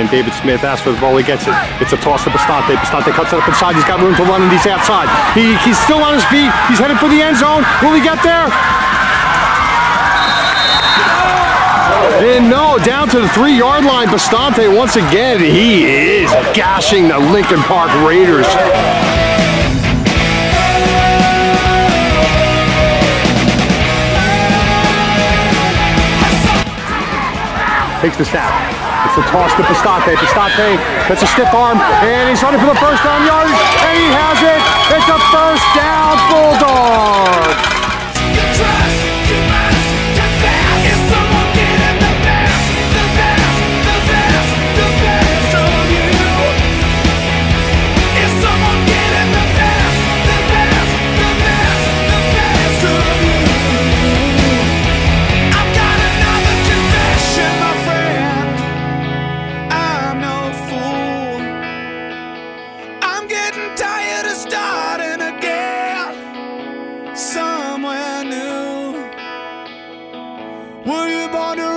again. David Smith asks for the ball. He gets it. It's a toss to Bastante. Bastante cuts it up inside. He's got room to run, and he's outside. He's still on his feet. He's headed for the end zone. Will he get there? And no, down to the 3-yard line. Bastante once again. He is gashing the Lincoln Park Raiders. Takes the snap. It's a toss to Bastante. Bastante gets a stiff arm, and he's running for the first down yardage, and he has it. It's a first down, Bulldogs. Starting again somewhere new. Were you born to